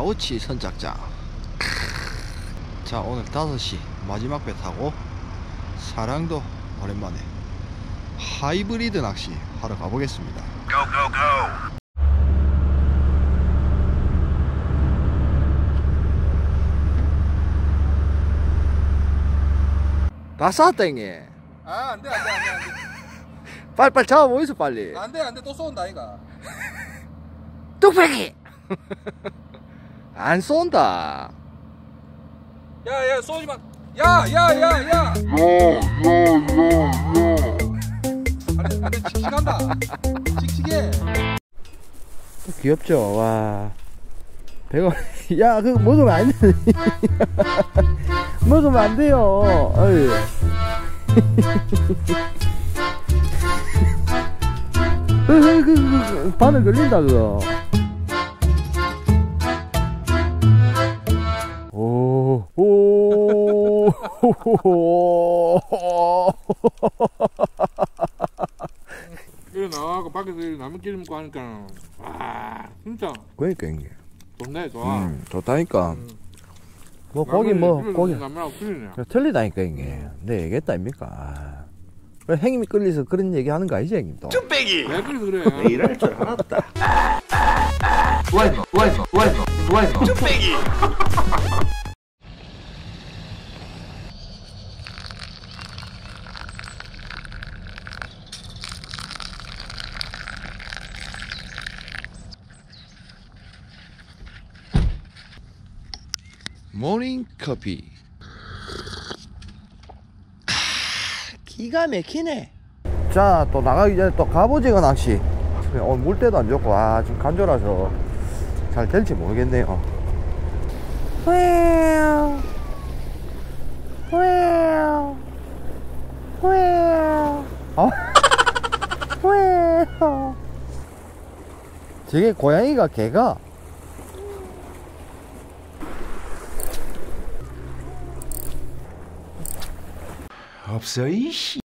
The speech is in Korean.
아우치 선착장. 자, 오늘 5시 마지막 배 타고 사랑도 오랜만에 하이브리드 낚시 하러 가보겠습니다. 다 쌌다 형님. 아, 안돼. 빨리 잡아보이소 빨리. 안돼 또 쏜다 아이가. 뚝배기. 안 쏜다. 야야 쏘지 마. 야야야야. 안돼 칙칙한다. 칙칙해. 귀엽죠. 와, 배가 야 그거 먹으면 안 돼. 먹으면 안 돼요. 어이. 그 바늘 걸린다 그거. 오. 이래 나가고 밖에서 나무 기름 먹고 하니까 와 진짜 그러니까 이게 좋네. 좋아. 좋다니까. 뭐 고기 나무하고 틀리네. 틀리다니까 이게. 내 얘기했다 아닙니까? 왜 형님이 끌려서 그런 얘기 하는 거 아니지 형님도? 왜 그래서 그래. 이럴 줄 알았다. Bueno. 쭈빼기. 모닝 커피. 기가 막히네. 자, 또 나가기 전에 또 갑오징어 낚시. 오늘 물때도 안 좋고, 지금 간조라서 잘 될지 모르겠네요. 저게 고양이가 개가 없어 이씨.